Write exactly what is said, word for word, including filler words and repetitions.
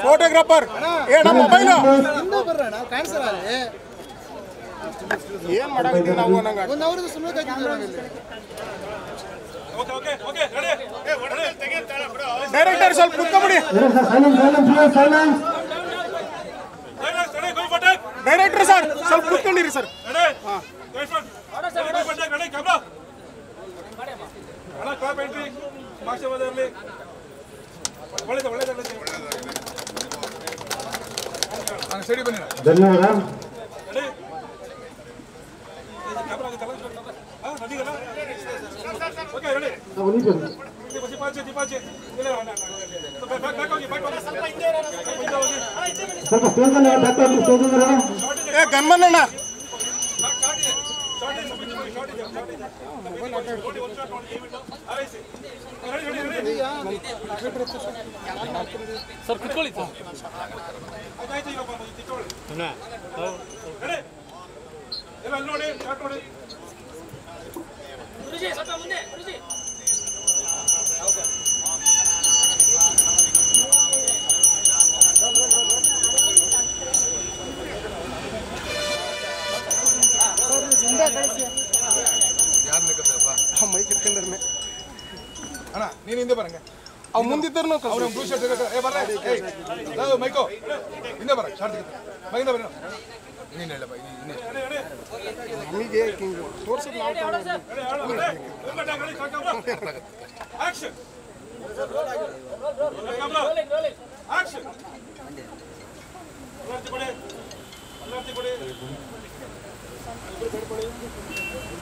Photographer ಏನ mobile ಹಿಂದೆ ಬರ್ರಣ ಕಾಣಿಸಲ್ಲ ಅಲ್ಲಿ ಏನ್ ಮಾಡಾಕತ್ತೀವಿ ನಾವು ನಂಗೆ ಒಂದು ಅವರದು ಸುಮ್ಮನೆ ಕಾಯ್ತಿದ್ದೀವಿ ನಾವಿಲ್ಲಿ ಓಕೆ ಓಕೆ ಓಕೆ ರೆಡಿ ಏ ಹೊರಡೆ ತೆಗೆಂತಾಳ ಬ್ರೋ ಡೈರೆಕ್ಟರ್ ಸ್ವಲ್ಪ ಕುತ್ಕೊಬಿಡಿ ಡೈರೆಕ್ಟರ್ ಸರ್ ಸ್ವಲ್ಪ ಕುತ್ಕೊಂಡಿರಿ ಸರ್ ಧನ್ಯವಾದ. ಏ ಗನ್ಮನ್ನಣ್ಣ ಸರ್ ಕುತ್ಕೊಳ್ಳಿ ಎಲ್ಲ ನೋಡಿ ಸ್ಟಾರ್ಟ್ ನೋಡಿ ಗುರುಜಿ ಸ್ವಲ್ಪ ಮುಂದೆ ಗುರುಜಿ ಮೈಕ್ ಇಟ್ಕೊಂಡ್ರೆ ಅಣ್ಣ ನೀನು ಹಿಂದೆ ಬರಂಗ ಅವ್ ಮುಂದಿದ್ದರು ಅವ್ರ ಬ್ಲೂ ಶರ್ಟ್ ಏ ಬರ್ರ ಏಯ್ ಲವ್ ಮೈಕೋ ಹಿಂದೆ ಬರ ಶಾರ್ಟ್ ಬೈಂದ ಬರ ನೀನು ಹೇಳ ಬೈ ನೀನು ನಮಗೆ ತೋರ್ಸೋದು ಆಕ್ಷನ್ ಆಕ್ಷನ್ ಅಲ್ಲರ್ತಿ ಕೊಡಿ ಅಲ್ಲರ್ತಿ ಕೊಡಿ